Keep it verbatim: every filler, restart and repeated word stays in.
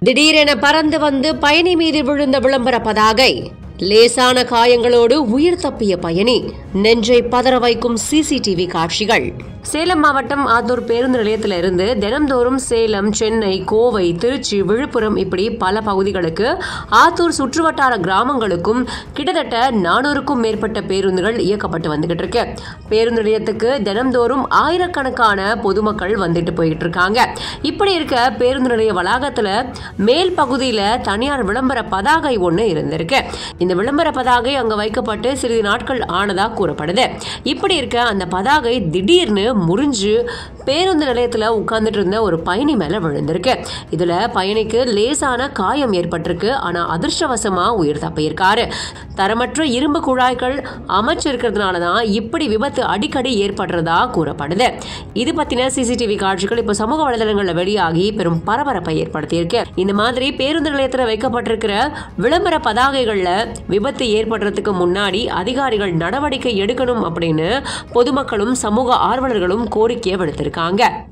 திடீரென பறந்து வந்து பயணி மீது விழுந்த விளம்பர பதாகை. லேசான காயங்களோடு உயிர் தப்பிய பயணி. நெஞ்சை பதற வைக்கும் சிசிடிவி காட்சிகள். சேலம் மாவட்டம் ஆத்தூர் பேருந்து நிலையத்தில் இருந்து தினம்தோறும் சேலம், சென்னை, கோவை, திருச்சி, விழுப்புரம் இப்படி பல பகுதிகளுக்கு, ஆத்தூர் சுற்றுவட்டார கிராமங்களுக்கும் கிட்டத்தட்ட நானூறுக்கும் மேற்பட்ட பேருந்துகள் இயக்கப்பட்டு வந்துகிட்டு இருக்கு. பேருந்து நிலையத்துக்கு தினம்தோறும் ஆயிரக்கணக்கான பொதுமக்கள் வந்துட்டு போயிட்டு இருக்காங்க. இப்படி இருக்க பேருந்து நிலைய வளாகத்துல மேல் பகுதியில தனியார் விளம்பர பதாகை ஒண்ணு இருந்திருக்கு. இந்த விளம்பர பதாகை அங்க வைக்கப்பட்டு சிறிது நாட்கள் ஆனதா கூறப்படுது. இப்படி இருக்க அந்த பதாகை திடீர்னு முறிஞ்சு பேருந்து நிலையத்துல உட்கார்ந்துட்டு இருந்த ஒரு பயணி மேல விழுந்திருக்கு. இதுல பயணிக்கு லேசான காயம் ஏற்பட்டிருக்கு. ஆனா அதிர்ஷ்டவசமா உயிர் தப்பியிருக்காரு. தரமற்ற இரும்பு குழாய்கள் அமைச்சிருக்கிறதுனாலதான் இப்படி விபத்து அடிக்கடி ஏற்படுறதா கூறப்படுது. இது பத்தின சிசிடிவி காட்சிகள் இப்ப சமூக வலைதளங்கள்ல வெளியாகி பெரும் பரபரப்பை ஏற்படுத்தியிருக்கு. இந்த மாதிரி பேருந்து நிலையத்துல வைக்கப்பட்டிருக்கிற விளம்பர பதாகைகள்ல விபத்து ஏற்படுறதுக்கு முன்னாடி அதிகாரிகள் நடவடிக்கை எடுக்கணும் அப்படின்னு பொதுமக்களும் சமூக ஆர்வலர்களும் கோரிக்கையை விடுத்திருக்காங்க.